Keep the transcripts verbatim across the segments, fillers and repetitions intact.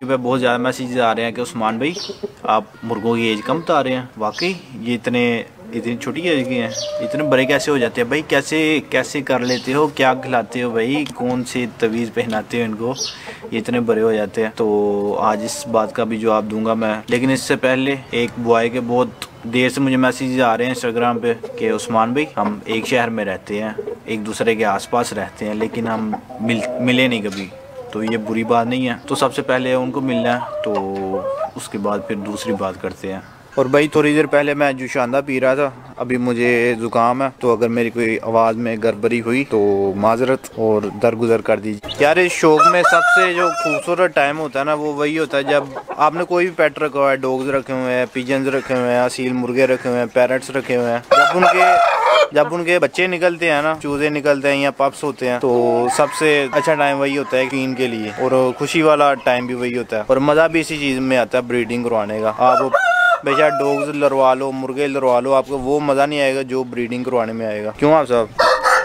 पे बहुत ज़्यादा मैसेज आ रहे हैं कि उस्मान भाई आप मुर्गों की एज कम बता रहे हैं। वाकई ये इतने इतनी छोटी एज के हैं, इतने बड़े कैसे हो जाते हैं भाई? कैसे कैसे कर लेते हो? क्या खिलाते हो भाई? कौन से तवीज़ पहनाते हो इनको, ये इतने बड़े हो जाते हैं? तो आज इस बात का भी जवाब दूंगा मैं, लेकिन इससे पहले एक बॉय के बहुत देर से मुझे मैसेज आ रहे हैं इंस्टाग्राम पे कि उस्मान भाई हम एक शहर में रहते हैं, एक दूसरे के आसपास रहते हैं, लेकिन हम मिल मिले नहीं कभी। तो ये बुरी बात नहीं है, तो सबसे पहले उनको मिलना है, तो उसके बाद फिर दूसरी बात करते हैं। और भाई थोड़ी देर पहले मैं जुशांदा पी रहा था, अभी मुझे ज़ुकाम है, तो अगर मेरी कोई आवाज़ में गड़बड़ी हुई तो माजरत और दरगुजर कर दीजिए। यार इस शौक में सबसे जो खूबसूरत टाइम होता है ना, वो वही होता है जब आपने कोई भी पेट रखा हुआ है, डॉग्स रखे हुए हैं, पिजन्स रखे हुए हैं, असील मुर्गे रखे हुए हैं, पैरट्स रखे हुए हैं, जब उनके जब उनके बच्चे निकलते हैं ना, चूजे निकलते हैं या पप्स होते हैं, तो सबसे अच्छा टाइम वही होता है क्वीन के लिए, और खुशी वाला टाइम भी वही होता है, और मज़ा भी इसी चीज़ में आता है ब्रीडिंग करवाने का। आप बेशक डॉग्स लड़वा लो, मुर्गे लड़वा लो, आपको वो मज़ा नहीं आएगा जो ब्रीडिंग करवाने में आएगा। क्यों आप साहब?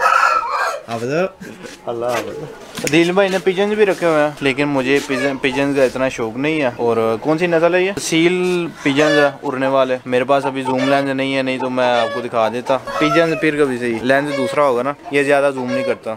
अल्लाह दिल भाई ने पिजन्स भी रखे हुए हैं, लेकिन मुझे पिजन पिजन्स का इतना शौक नहीं है। और कौन सी नस्ल है ये? सील पिजन्स है, उड़ने वाले। मेरे पास अभी जूम लेंस नहीं है, नहीं तो मैं आपको दिखा देता। पिजन्स फिर कभी सही, लेंस दूसरा होगा ना, ये ज़्यादा जूम नहीं करता।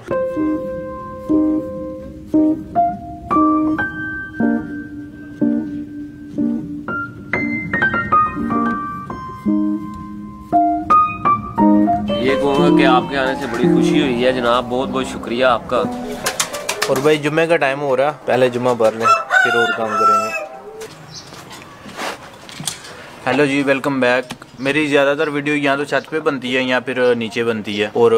ये कहूँगा कि आपके आने से बड़ी खुशी हुई है जनाब, बहुत बहुत शुक्रिया आपका। और भाई जुम्मे का टाइम हो रहा, पहले जुम्मा भर लें फिर और काम करेंगे। हेलो जी, वेलकम बैक। मेरी ज़्यादातर वीडियो या तो छत पे बनती है या फिर नीचे बनती है। और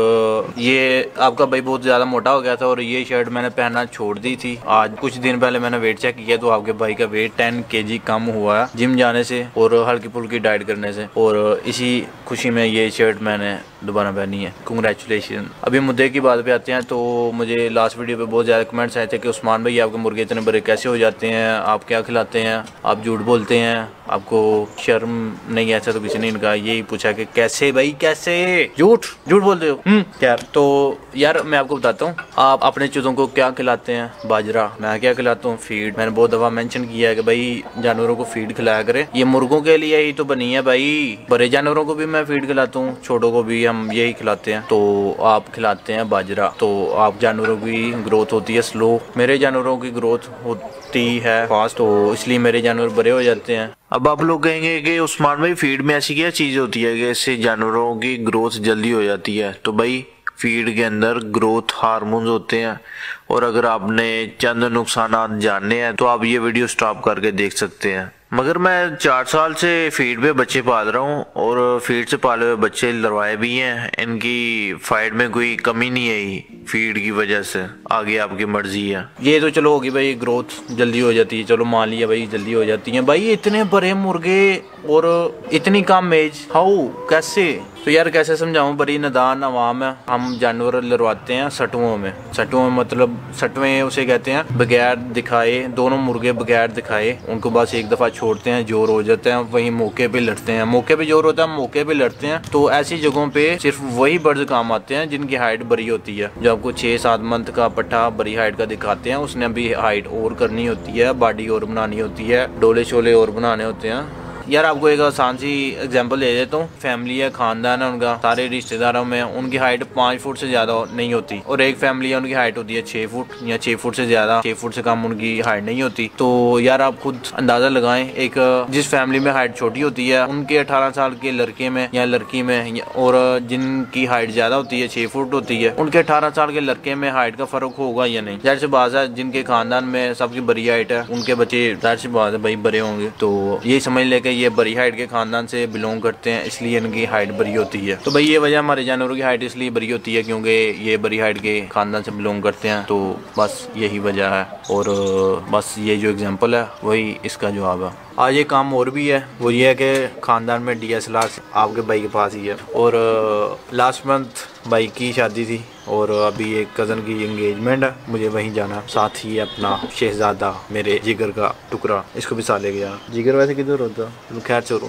ये आपका भाई बहुत ज़्यादा मोटा हो गया था और ये शर्ट मैंने पहनना छोड़ दी थी। आज कुछ दिन पहले मैंने वेट चेक किया तो आपके भाई का वेट टेन केजी कम हुआ है जिम जाने से और हल्की फुल्की डाइट करने से, और इसी खुशी में ये शर्ट मैंने दोबारा पहनी है। कंग्रेचुलेशन। अभी मुद्दे की बात पे आते हैं, तो मुझे लास्ट वीडियो पे बहुत ज़्यादा कमेंट्स आए थे कि उस्मान भाई आपके मुर्गे इतने बड़े कैसे हो जाते हैं, आप क्या खिलाते हैं, आप झूठ बोलते हैं, आपको शर्म नहीं? ऐसा तो किसी ने इनका यही पूछा कि कैसे भाई, कैसे झूठ झूठ बोलते हो? हम्म यार, तो यार मैं आपको बताता हूँ, आप अपने चूजों को क्या खिलाते हैं? बाजरा। मैं क्या खिलाता हूँ? फीड। मैंने बहुत दफ़ा मेंशन किया है कि भाई जानवरों को फीड खिलाया करे, ये मुर्गों के लिए ही तो बनी है भाई। बड़े जानवरों को भी मैं फीड खिलाता हूँ, छोटों को भी हम यही खिलाते हैं। तो आप खिलाते हैं बाजरा, तो आप जानवरों की ग्रोथ होती है स्लो, मेरे जानवरों की ग्रोथ होती है फास्ट, तो इसलिए मेरे जानवर बड़े हो जाते हैं। अब आप लोग कहेंगे कि उस्मान भाई फीड में ऐसी क्या चीज़ होती है कि इससे जानवरों की ग्रोथ जल्दी हो जाती है? तो भाई फीड के अंदर ग्रोथ हार्मोन्स होते हैं, और अगर आपने चंद नुकसान जानने हैं तो आप ये वीडियो स्टॉप करके देख सकते हैं। मगर मैं चार साल से फीड पे बच्चे पाल रहा हूँ और फीड से पाले हुए बच्चे लड़वाए भी हैं, इनकी फाइट में कोई कमी नहीं आई फीड की वजह से। आगे आपकी मर्जी है। ये तो चलो होगी भाई, ग्रोथ जल्दी हो जाती है, चलो मान लिया भाई जल्दी हो जाती है। भाई इतने बड़े मुर्गे और इतनी कम एज, हाउ, कैसे? तो यार कैसे समझाऊं, बड़ी नादान अवाम है। हम जानवर लड़वाते हैं सटुओं में। सटुओं में मतलब सटुएं उसे कहते हैं, बगैर दिखाए, दोनों मुर्गे बगैर दिखाए उनको बस एक दफ़ा छोड़ते हैं, जोर हो जाते हैं, वहीं मौके पे लड़ते हैं। मौके पे जोर होता है, मौके पे लड़ते हैं। तो ऐसी जगहों पे सिर्फ वही बर्ड्स काम आते हैं जिनकी हाइट बड़ी होती है। जो आपको छः सात मंथ का पट्ठा बड़ी हाइट का दिखाते हैं, उसने अभी हाइट और करनी होती है, बॉडी और बनानी होती है, डोले शोले और बनाने होते हैं। यार आपको एक आसान सी एग्जांपल दे देता हूँ। फैमिली है, खानदान है उनका, सारे रिश्तेदारों में उनकी हाइट पाँच फुट से ज़्यादा नहीं होती, और एक फैमिली है उनकी हाइट होती है छः फुट या छः फुट से ज़्यादा, छः फुट से कम उनकी हाइट नहीं होती। तो यार आप खुद अंदाज़ा लगाएं, एक जिस फैमिली में हाइट छोटी होती है उनके अठारह साल के लड़के में या लड़की में, और जिनकी हाइट ज़्यादा होती है छः फुट होती है, उनके अठारह साल के लड़के में हाइट का फ़र्क होगा या नहीं? जाहिर सी बात है, जिनके खानदान में सबकी बड़ी हाइट है उनके बच्चे जाहिर सी बात है भाई बड़े होंगे। तो यही समझ ले ये बड़ी हाइट के खानदान से बिलोंग करते हैं, इसलिए इनकी हाइट बड़ी होती है। तो भाई ये वजह हमारे जानवरों की हाइट इसलिए बड़ी होती है क्योंकि ये बड़ी हाइट के खानदान से बिलोंग करते हैं। तो बस यही वजह है, और बस ये जो एग्जांपल है वही इसका जवाब है। आज एक काम और भी है, वो ये है कि खानदान में डी एस एल आर आपके भाई के पास ही है, और लास्ट मंथ भाई की शादी थी और अभी एक कज़न की एंगेजमेंट है, मुझे वहीं जाना। साथ ही अपना शहजादा, मेरे जिगर का टुकड़ा, इसको भी साथ ले गया। जिगर वैसे किधर होता? खैर चलो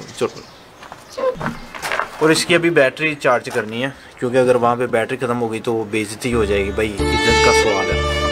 चलो। और इसकी अभी बैटरी चार्ज करनी है, क्योंकि अगर वहाँ पे बैटरी ख़त्म हो गई तो बेइज्जती हो जाएगी भाई, इज्जत का सवाल है।